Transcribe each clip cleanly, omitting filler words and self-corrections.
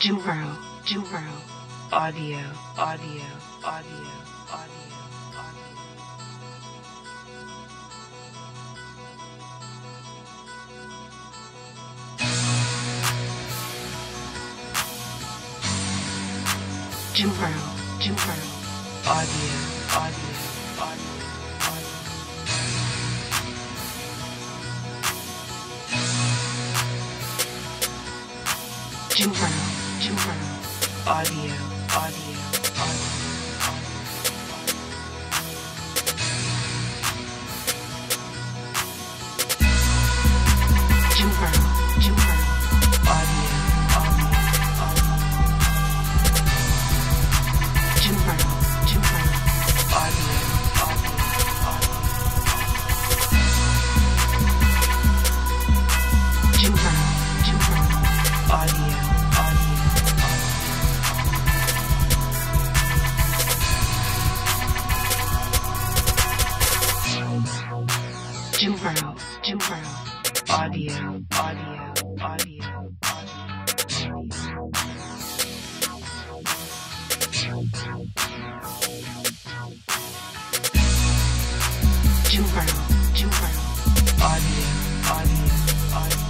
Jimbo, Jimbo, audio, audio, audio, audio, audio. Jimbo, Jimbo, audio, audio, audio, audio. Jimbo, Jimbo, audio, audio, audio, audio. Jimbo, Jimbo, audio, audio, audio. Jimbo, Jimbo, audio, audio, audio. Jimbo, Jimbo, audio, audio, audio. Jimbo, Jimbo, audio, audio, audio, audio, Jimbo, Jimbo, audio, audio, audio,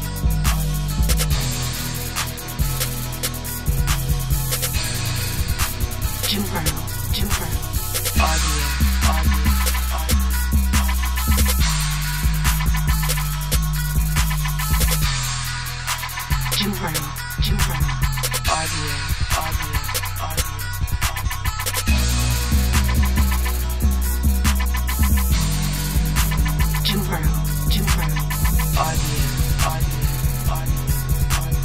Jimbo, Jimbo, audio, audio, audio. Jimbo, Jimbo, audio, audio, audio, Jimbo, Jimbo, audio, audio, audio, audio.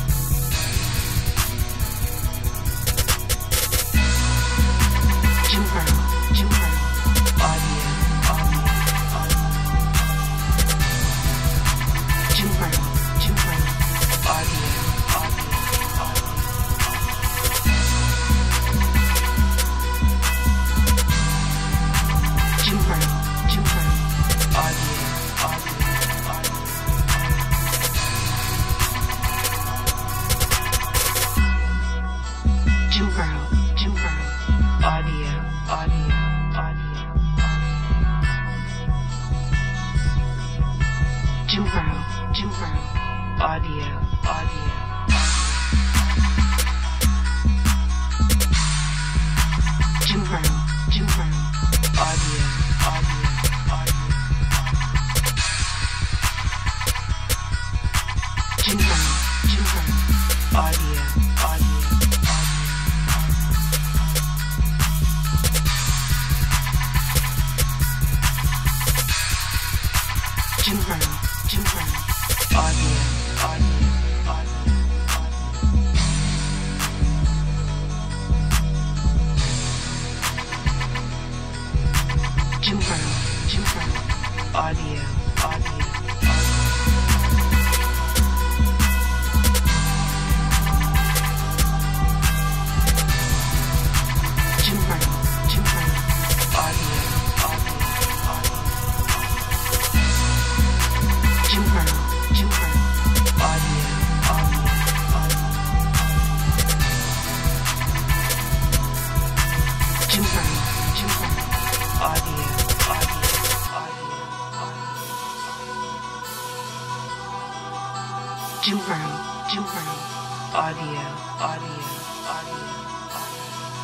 Jimbo, Jimbo, audio, audio, audio. Jimbo, Jimbo, audio, audio, audio. Jimbo, Jimbo, audio, audio, audio. Jimbo, Jimbo, audio, audio, audio, audio. Jimbo, Jimbo, audio, audio, audio. Jimbo, Jimbo, audio, audio, audio. Jimbo, Jimbo, audio, audio, audio. Jimbo, Jimbo, audio, audio, audio, audio. Jimbo, Jimbo, audio, audio, audio. Jimbo, Jimbo, audio, audio, audio. Jimbo, Jimbo, audio, audio, audio. Jimbo, Jimbo, audio, audio, audio, audio. Jimbo, Jimbo, audio, audio, audio, audio.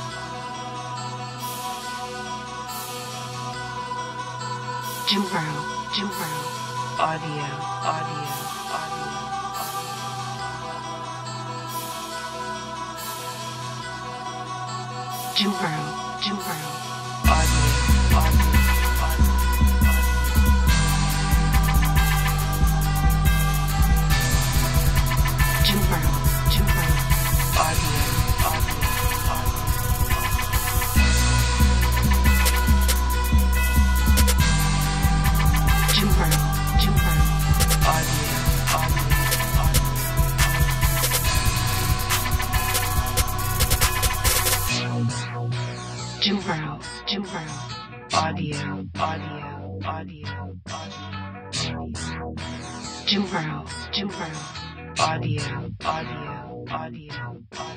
Jimbo, Jimbo, audio, audio, audio, audio. Jimbo, Jimbo, audio, audio, audio, audio. Jimbo, Jimbo, audio, audio, audio. Jimbo, Jimbo, audio, audio, audio. Jimbo, Jimbo, audio, audio, audio, audio. Jimbo, Jimbo, audio, audio, audio, audio.